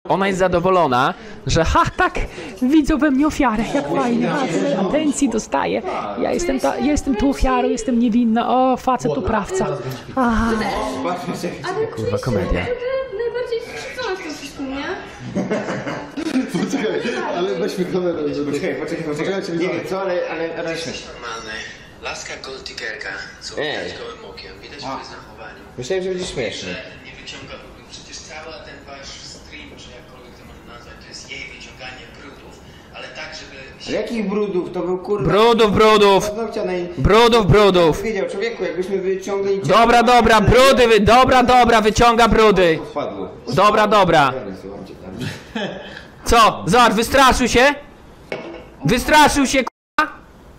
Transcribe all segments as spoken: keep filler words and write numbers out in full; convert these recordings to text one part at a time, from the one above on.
Ona jest zadowolona, że ha, tak, widzą we mnie ofiarę, jak fajnie, a tyle atencji dostaje. Ja jestem, ta, ja jestem tu ofiarą, jestem niewinna, o, facet oprawca. Aha. Kurwa, komedia. Najbardziej skrzywdzona w tym wszystkim, nie? Poczekaj, ale weźmy kamerę. Poczekaj, poczekaj, poczekaj. Nie wiem co, ale... ale, ale... Normalne. Laska golddiggerka, co widać gołym okiem, widać w zachowaniu. Myślałem, że będzie śmieszny. Nie wyciąga brudów. Przecież cały ten wasz stream, czy jakkolwiek to można nazwać, to jest jej wyciąganie brudów, ale tak, żeby... Ale jakich brudów? To był kurwa... Brudów, brudów! Brudów, brudów! Wiedział, człowieku, jakbyśmy wyciągnęli... Dobra, dobra, brudy, wy, dobra, dobra, wyciąga brudy. Wpadło. Dobra, dobra. Co? Zobacz, wystraszył się? Wystraszył się, k***a?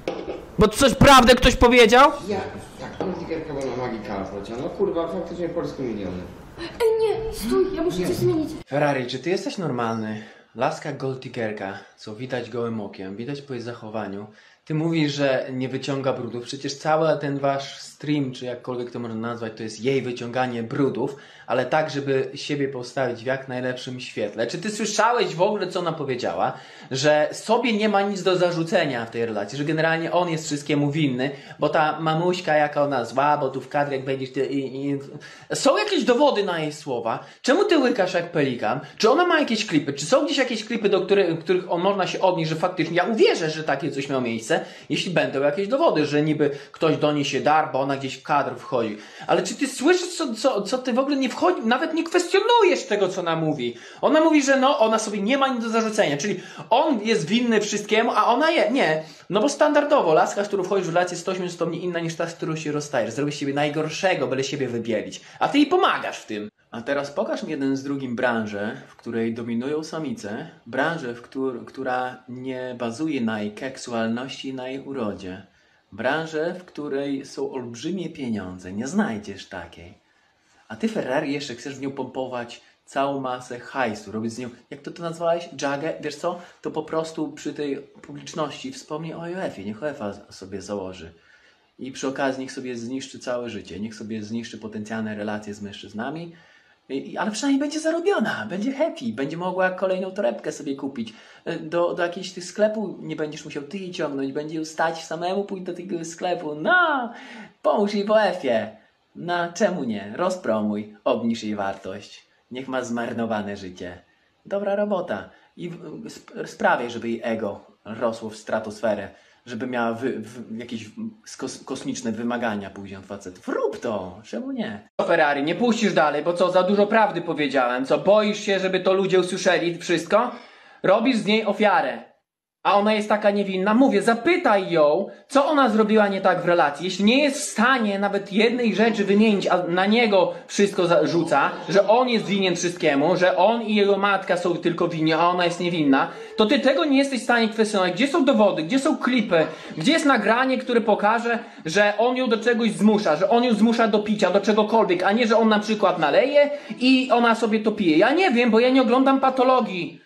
Bo coś prawdę ktoś powiedział? Jak? Jak golddiggerka była na magika wróciła? No kurwa, faktycznie polskie miliony. Ej, nie, stój, ja muszę coś zmienić. Ferrari, czy ty jesteś normalny? Laska golddiggerka, co widać gołym okiem, widać po jej zachowaniu. Ty mówisz, że nie wyciąga brudów, przecież cały ten wasz stream, czy jakkolwiek to można nazwać, to jest jej wyciąganie brudów, ale tak, żeby siebie postawić w jak najlepszym świetle. Czy ty słyszałeś w ogóle, co ona powiedziała? Że sobie nie ma nic do zarzucenia w tej relacji, że generalnie on jest wszystkiemu winny, bo ta mamuśka, jaka ona zła, bo tu w kadrze jak będziesz... Ty, i, i... Są jakieś dowody na jej słowa? Czemu ty łykasz jak pelikan? Czy ona ma jakieś klipy? Czy są gdzieś jakieś klipy, do których, których on można się odnieść, że faktycznie... Ja uwierzę, że takie coś miało miejsce, jeśli będą jakieś dowody, że niby ktoś do niej się dar, bo ona gdzieś w kadr wchodzi. Ale czy ty słyszysz, co, co, co ty w ogóle nie wchodzi, nawet nie kwestionujesz tego, co ona mówi. Ona mówi, że no, ona sobie nie ma nic do zarzucenia, czyli on jest winny wszystkiemu, a ona je, nie. No bo standardowo laska, z którą wchodzisz w relację sto osiemdziesiąt stopni inna niż ta, z którą się rozstajesz. Zrobisz siebie najgorszego, byle siebie wybielić. A ty jej pomagasz w tym. A teraz pokaż mi jeden z drugim branżę, w której dominują samice. Branżę, w któr która nie bazuje na jej seksualności i na jej urodzie. Branżę, w której są olbrzymie pieniądze. Nie znajdziesz takiej. A ty, Ferrari, jeszcze chcesz w nią pompować całą masę hajsu, robić z nią, jak to to nazwałeś? Jagę? Wiesz co? To po prostu przy tej publiczności wspomnij o U E F ie. Niech U E F a sobie założy. I przy okazji niech sobie zniszczy całe życie. Niech sobie zniszczy potencjalne relacje z mężczyznami. I, ale przynajmniej będzie zarobiona, będzie happy, będzie mogła kolejną torebkę sobie kupić. Do, do jakiegoś tych sklepu nie będziesz musiał ty jej ciągnąć, będzie ją stać samemu pójść do tego sklepu. No, pomóż jej w U E F ie. No, czemu nie? Rozpromuj, obniż jej wartość. Niech ma zmarnowane życie. Dobra robota. I sp sprawię, żeby jej ego rosło w stratosferę. Żeby miała wy, wy, jakieś kos kosmiczne wymagania później od facetów. Rób to! Czemu nie? Ferrari, nie puścisz dalej, bo co? Za dużo prawdy powiedziałem. Co? Boisz się, żeby to ludzie usłyszeli wszystko? Robisz z niej ofiarę. A ona jest taka niewinna. Mówię, zapytaj ją, co ona zrobiła nie tak w relacji. Jeśli nie jest w stanie nawet jednej rzeczy wymienić, a na niego wszystko rzuca, że on jest winien wszystkiemu, że on i jego matka są tylko winni, a ona jest niewinna, to ty tego nie jesteś w stanie kwestionować. Gdzie są dowody? Gdzie są klipy? Gdzie jest nagranie, które pokaże, że on ją do czegoś zmusza, że on ją zmusza do picia, do czegokolwiek, a nie, że on na przykład naleje i ona sobie to pije. Ja nie wiem, bo ja nie oglądam patologii.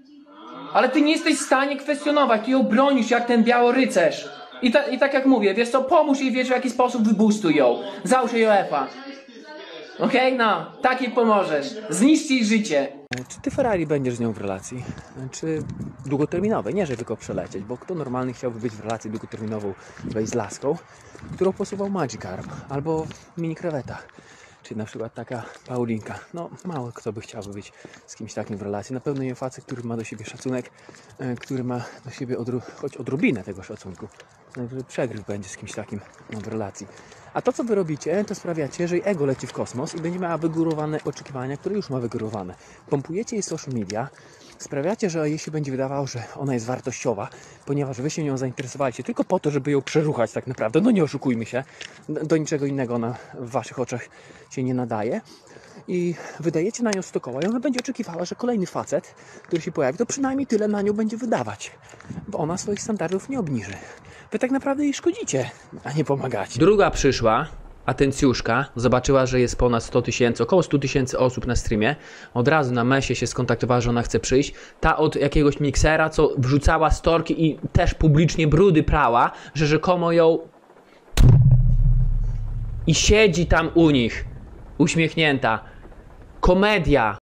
Ale ty nie jesteś w stanie kwestionować, ty ją bronisz jak ten białorycerz. I, ta, I tak jak mówię, wiesz co, pomóż jej, wiesz w jaki sposób, wybustuj ją. Załóż jej U E F a. Okej? Okay? No, tak jej pomożesz. Zniszcz jej życie. Czy ty, Ferrari, będziesz z nią w relacji? Czy długoterminowej? Nie, że tylko przelecieć, bo kto normalny chciałby być w relacji długoterminową z laską, którą posuwał Magikarp albo mini kreweta. Czy na przykład taka Paulinka. No, mało kto by chciałby być z kimś takim w relacji. Na pewno nie facet, który ma do siebie szacunek, e, który ma do siebie odru choć odrobinę tego szacunku. Najwyżej przegryw będzie z kimś takim no, w relacji. A to, co wy robicie, to sprawiacie, że jej ego leci w kosmos i będzie miała wygórowane oczekiwania, które już ma wygórowane. Pompujecie jej social media, sprawiacie, że jej się będzie wydawało, że ona jest wartościowa, ponieważ wy się nią zainteresowaliście tylko po to, żeby ją przeruchać tak naprawdę. No nie oszukujmy się, do niczego innego ona w waszych oczach się nie nadaje. I wydajecie na nią sto koła i ona będzie oczekiwała, że kolejny facet, który się pojawi, to przynajmniej tyle na nią będzie wydawać. Bo ona swoich standardów nie obniży. Wy tak naprawdę jej szkodzicie, a nie pomagacie. Druga przyszła, atencjuszka, zobaczyła, że jest ponad sto tysięcy, około sto tysięcy osób na streamie. Od razu na mesie się skontaktowała, że ona chce przyjść. Ta od jakiegoś miksera, co wrzucała storki i też publicznie brudy prała, że rzekomo ją... I siedzi tam u nich, uśmiechnięta. Komedia.